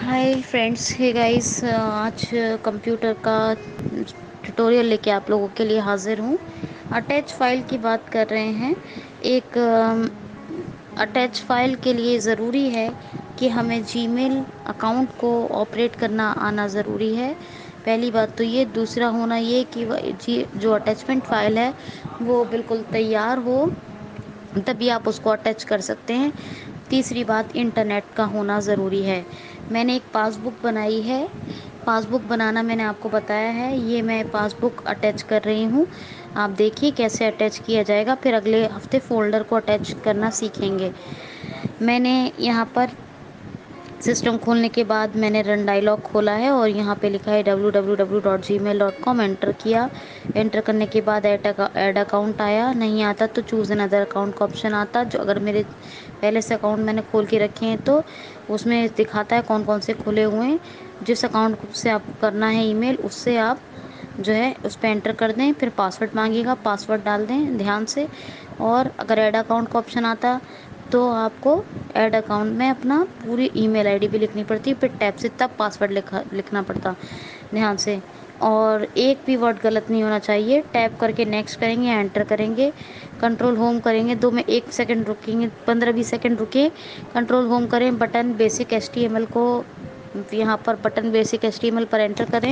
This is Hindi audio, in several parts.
हाय फ्रेंड्स, हे गाइस, आज कंप्यूटर का ट्यूटोरियल लेके आप लोगों के लिए हाजिर हूँ। अटैच फाइल की बात कर रहे हैं। एक अटैच फाइल के लिए ज़रूरी है कि हमें जीमेल अकाउंट को ऑपरेट करना आना ज़रूरी है। पहली बात तो ये, दूसरा होना ये कि जो अटैचमेंट फ़ाइल है वो बिल्कुल तैयार हो, तभी आप उसको अटैच कर सकते हैं। तीसरी बात, इंटरनेट का होना ज़रूरी है। मैंने एक पासबुक बनाई है। पासबुक बनाना मैंने आपको बताया है। ये मैं पासबुक अटैच कर रही हूँ। आप देखिए कैसे अटैच किया जाएगा, फिर अगले हफ्ते फ़ोल्डर को अटैच करना सीखेंगे। मैंने यहाँ पर सिस्टम खोलने के बाद मैंने रन डायलॉग खोला है और यहाँ पे लिखा है www.gmail.com। एंटर किया। एंटर करने के बाद ऐड अकाउंट आया। नहीं आता तो चूज़ एन अदर अकाउंट का ऑप्शन आता। जो अगर मेरे पहले से अकाउंट मैंने खोल के रखे हैं तो उसमें दिखाता है कौन कौन से खुले हुए हैं। जिस अकाउंट से आपको करना है ईमेल, उससे आप जो है उस पर एंटर कर दें। फिर पासवर्ड मांगेगा, पासवर्ड डाल दें ध्यान से। और अगर ऐड अकाउंट का ऑप्शन आता तो आपको ऐड अकाउंट में अपना पूरी ईमेल आईडी भी लिखनी पड़ती, फिर टैब से तब पासवर्ड लिखना पड़ता ध्यान से। और एक भी वर्ड गलत नहीं होना चाहिए। टैप करके नेक्स्ट करेंगे, एंटर करेंगे, कंट्रोल होम करेंगे। 1 सेकंड रुकेंगे, 15-20 सेकंड रुके, कंट्रोल होम करें। बटन बेसिक HTML को यहाँ पर बटन बेसिक HTML पर एंटर करें।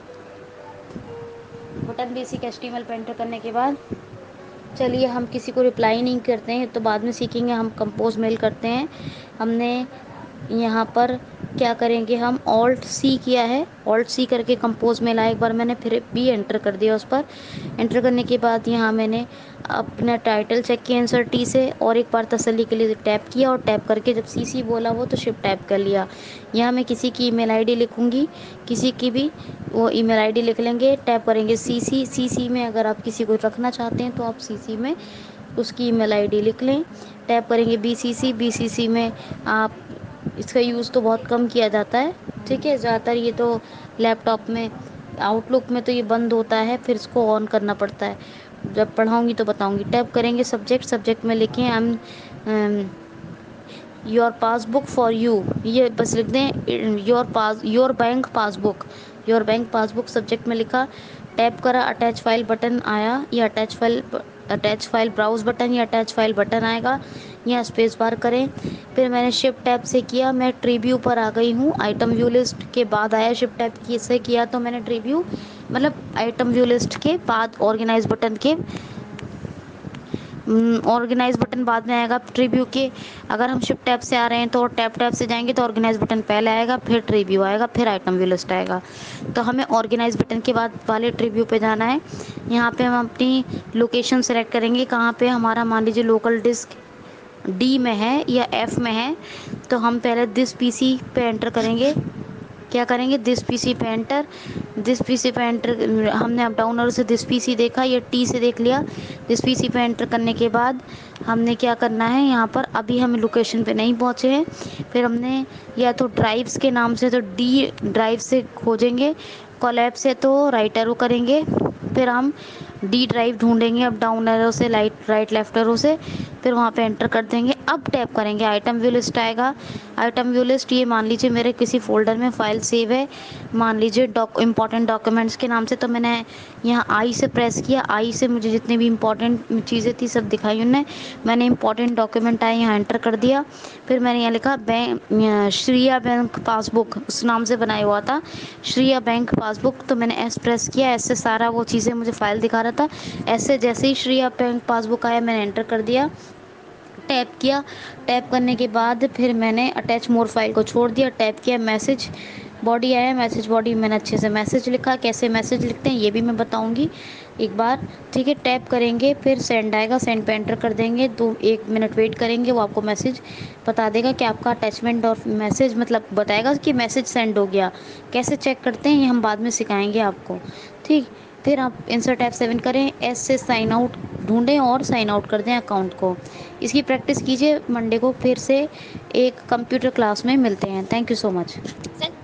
बटन बेसिक HTML पर एंटर करने के बाद चलिए, हम किसी को रिप्लाई नहीं करते हैं तो बाद में सीखेंगे। हम कंपोज मेल करते हैं। हमने यहाँ पर क्या करेंगे, हम Alt+C किया है। Alt+C करके कंपोज मेल आया। एक बार मैंने फिर भी एंटर कर दिया उस पर। एंटर करने के बाद यहाँ मैंने अपना टाइटल चेक किया इंसर्ट T से, और एक बार तसल्ली के लिए टैप किया, और टैप करके जब CC बोला वो तो शिफ्ट टैप कर लिया। यहाँ मैं किसी की ईमेल आईडी लिखूँगी, किसी की भी वो ईमेल आईडी लिख लेंगे। टैप करेंगे CC में, अगर आप किसी को रखना चाहते हैं तो आप CC में उसकी ईमेल आईडी लिख लें। टैप करेंगे BCC में। आप इसका यूज़ तो बहुत कम किया जाता है, ठीक है। ज़्यादातर ये तो लैपटॉप में, आउटलुक में तो ये बंद होता है, फिर इसको ऑन करना पड़ता है। जब पढ़ाऊँगी तो बताऊँगी। टैप करेंगे सब्जेक्ट में लिखें योर पासबुक फॉर यू, ये बस लिख दें योर बैंक पासबुक सब्जेक्ट में लिखा। टैप करा, अटैच फाइल बटन आया। ये अटैच फाइल ब्राउज बटन या अटैच फाइल बटन आएगा, यहाँ स्पेस बार करें। फिर मैंने शिफ्ट टैप से किया, मैं ट्री व्यू पर आ गई हूँ। आइटम व्यू लिस्ट के बाद आया, शिफ्ट टैप से किया तो मैंने ट्री व्यू मतलब आइटम व्यू लिस्ट के बाद ऑर्गेनाइज बटन बाद में आएगा ट्री व्यू के। अगर हम शिफ्ट टैब से आ रहे हैं तो टैब से जाएंगे तो ऑर्गेनाइज बटन पहले आएगा, फिर ट्री व्यू आएगा, फिर आइटम व्यू लिस्ट आएगा। तो हमें ऑर्गेनाइज बटन के बाद वाले ट्री व्यू पे जाना है। यहाँ पे हम अपनी लोकेशन सेलेक्ट करेंगे, कहाँ पे हमारा, मान लीजिए लोकल डिस्क D में है या F में है, तो हम पहले दिस PC पे एंटर करेंगे। क्या करेंगे, दिस PC पे एंटर। दिस PC पे एंटर, हमने अप डाउन और से दिस PC देखा, ये T से देख लिया। दिस PC पे एंटर करने के बाद हमने क्या करना है, यहाँ पर अभी हम लोकेशन पे नहीं पहुँचे हैं। फिर हमने या तो ड्राइव्स के नाम से तो D ड्राइव से खोजेंगे, कोलैब से तो राइट एरो करेंगे। फिर हम D ड्राइव ढूंढेंगे अप डाउन एरो से, राइट लेफ्ट एरो से, फिर वहाँ पे एंटर कर देंगे। अब टैप करेंगे, आइटम व्यू लिस्ट आएगा। आइटम व्यू लिस्ट, ये मान लीजिए मेरे किसी फोल्डर में फाइल सेव है, मान लीजिए इंपॉर्टेंट डॉक्यूमेंट्स के नाम से, तो मैंने यहाँ आई से प्रेस किया। आई से मुझे जितनी भी इंपॉर्टेंट चीज़ें थी सब दिखाई उनने। मैंने इंपॉर्टेंट डॉक्यूमेंट आए, यहाँ एंटर कर दिया। फिर मैंने यहाँ लिखा श्रिया बैंक पासबुक, उस नाम से बनाया हुआ था श्रिया बैंक पासबुक, तो मैंने एस प्रेस किया। ऐसे सारा वो चीज़ें मुझे फाइल दिखा रहा था। ऐसे जैसे ही श्रिया बैंक पासबुक आया मैंने एंटर कर दिया, टैप किया। टैप करने के बाद फिर मैंने अटैच मोर फाइल को छोड़ दिया। टैप किया, मैसेज बॉडी आया। मैसेज बॉडी मैंने अच्छे से मैसेज लिखा। कैसे मैसेज लिखते हैं ये भी मैं बताऊंगी एक बार, ठीक है। टैप करेंगे, फिर सेंड आएगा, सेंड पे एंटर कर देंगे। 1 मिनट वेट करेंगे, वो आपको मैसेज बता देगा कि आपका अटैचमेंट और मैसेज, मतलब बताएगा कि मैसेज सेंड हो गया। कैसे चेक करते हैं ये हम बाद में सिखाएंगे आपको, ठीक। फिर आप इंसर्ट F7 करें, S से साइन आउट ढूंढें और साइन आउट कर दें अकाउंट को। इसकी प्रैक्टिस कीजिए। मंडे को फिर से एक कंप्यूटर क्लास में मिलते हैं। Thank you so much.